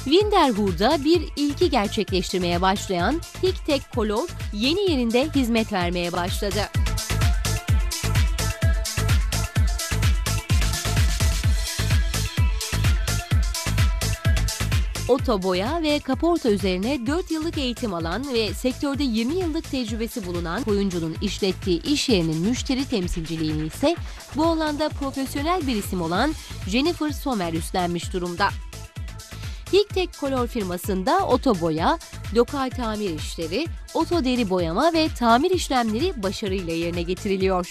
Winterhuur'da bir ilki gerçekleştirmeye başlayan High-Tech Color yeni yerinde hizmet vermeye başladı. Otoboya ve kaporta üzerine 4 yıllık eğitim alan ve sektörde 20 yıllık tecrübesi bulunan oyuncunun işlettiği iş yerinin müşteri temsilciliğini ise bu alanda profesyonel bir isim olan Jennifer Sommer üstlenmiş durumda. High-Tech Color firmasında otoboya, lokal tamir işleri, oto deri boyama ve tamir işlemleri başarıyla yerine getiriliyor.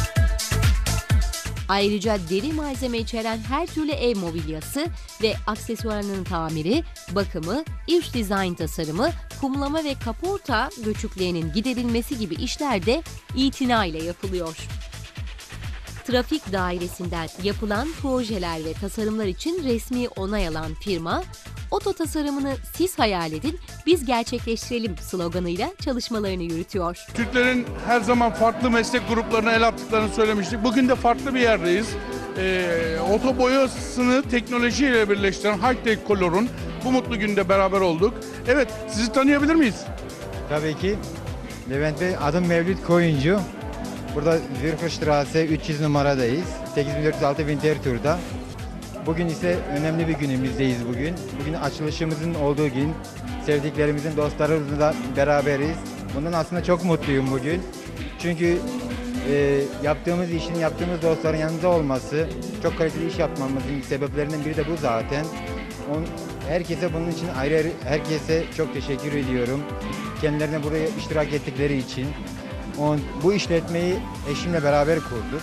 Ayrıca deri malzeme içeren her türlü ev mobilyası ve aksesuarının tamiri, bakımı, iç dizayn tasarımı, kumlama ve kaporta göçüklerinin giderilmesi gibi işler de itina ile yapılıyor. Trafik dairesinden yapılan projeler ve tasarımlar için resmi onay alan firma, oto tasarımını siz hayal edin, biz gerçekleştirelim sloganıyla çalışmalarını yürütüyor. Türklerin her zaman farklı meslek gruplarına el attıklarını söylemiştik. Bugün de farklı bir yerdeyiz. Oto boyasını teknolojiyle birleştiren High-Tech Color'un bu mutlu günde beraber olduk. Evet, sizi tanıyabilir miyiz? Tabii ki. Levent Bey, adım Mevlüt Koyuncu. Burada Zürcherstraße 300 numaradayız. 8406 Winterthur'da. Bugün ise önemli bir günümüzdeyiz bugün. Bugün açılışımızın olduğu gün. Sevdiklerimizin, dostlarımızla beraberiz. Bundan aslında çok mutluyum bugün. Çünkü yaptığımız işin, yaptığımız dostların yanında olması, çok kaliteli iş yapmamızın sebeplerinden biri de bu zaten. Herkese bunun için ayrı herkese çok teşekkür ediyorum. Kendilerine buraya iştirak ettikleri için. Bu işletmeyi eşimle beraber kurduk.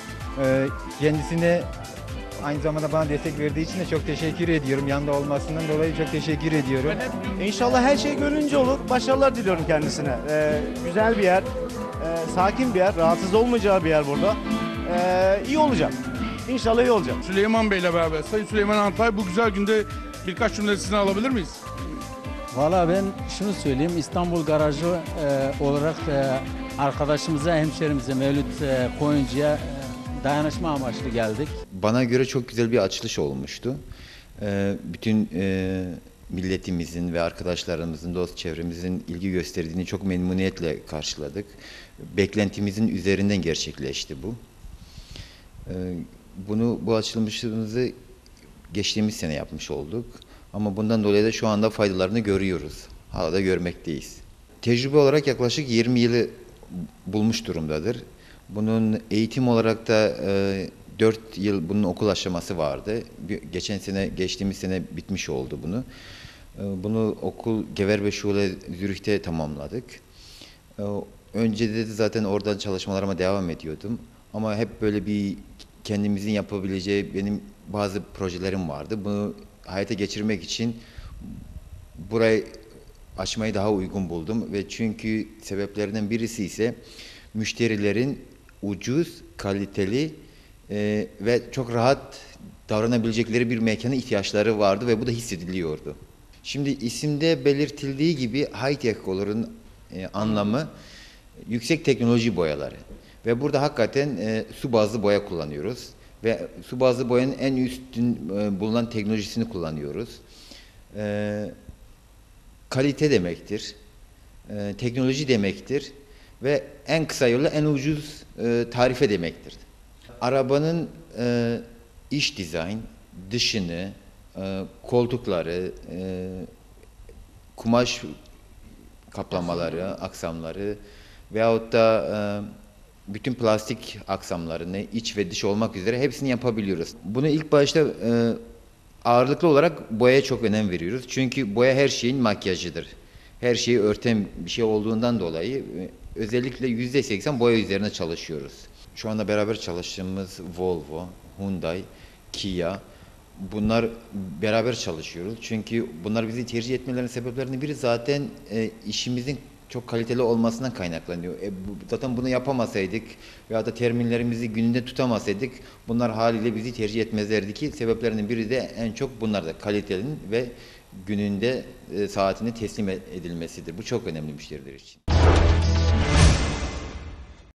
Kendisine aynı zamanda bana destek verdiği için de çok teşekkür ediyorum. Yanında olmasından dolayı çok teşekkür ediyorum. İnşallah her şey gönlünce olur. Başarılar diliyorum kendisine. Güzel bir yer, sakin bir yer, rahatsız olmayacağı bir yer burada. İyi olacak. İnşallah iyi olacak. Süleyman Bey ile beraber, Sayın Süleyman Antay, bu güzel günde birkaç cümle sizden alabilir miyiz? Valla ben şunu söyleyeyim, İstanbul Garajı olarak arkadaşımıza, hemşerimize, Mevlüt Koyuncu'ya dayanışma amaçlı geldik. Bana göre çok güzel bir açılış olmuştu. Bütün milletimizin ve arkadaşlarımızın, dost çevremizin ilgi gösterdiğini çok memnuniyetle karşıladık. Beklentimizin üzerinden gerçekleşti bu. Bu açılışımızı geçtiğimiz sene yapmış olduk. Ama bundan dolayı da şu anda faydalarını görüyoruz. Hala da görmekteyiz. Tecrübe olarak yaklaşık 20 yılı bulmuş durumdadır. Bunun eğitim olarak da 4 yıl bunun okul aşaması vardı. Geçtiğimiz sene bitmiş oldu bunu. Bunu okul Gewerbeschule Zürih'te tamamladık. Önce de zaten oradan çalışmalarıma devam ediyordum. Ama hep böyle bir kendimizin yapabileceği benim bazı projelerim vardı. Bunu hayata geçirmek için burayı açmayı daha uygun buldum ve çünkü sebeplerinden birisi ise müşterilerin ucuz, kaliteli ve çok rahat davranabilecekleri bir mekana ihtiyaçları vardı ve bu da hissediliyordu. Şimdi isimde belirtildiği gibi High-Tech Color'un anlamı yüksek teknoloji boyaları ve burada hakikaten su bazlı boya kullanıyoruz. Ve su bazlı boyanın en üstün bulunan teknolojisini kullanıyoruz. Kalite demektir, teknoloji demektir ve en kısa yolla en ucuz tarife demektir. Arabanın iç dizayn, dışını, koltukları, kumaş kaplamaları, aksamları veyahut da bütün plastik aksamlarını, iç ve dış olmak üzere hepsini yapabiliyoruz. Bunu ilk başta ağırlıklı olarak boyaya çok önem veriyoruz. Çünkü boya her şeyin makyajıdır. Her şeyi örten bir şey olduğundan dolayı özellikle %80 boya üzerine çalışıyoruz. Şu anda beraber çalıştığımız Volvo, Hyundai, Kia, bunlar beraber çalışıyoruz. Çünkü bunlar bizi tercih etmelerinin sebeplerinden biri zaten işimizin çok kaliteli olmasından kaynaklanıyor. Zaten bunu yapamasaydık veya da terminlerimizi gününde tutamasaydık bunlar haliyle bizi tercih etmezlerdi ki sebeplerinden biri de en çok bunlar da kalitenin ve gününde saatini teslim edilmesidir. Bu çok önemli müşteriler için.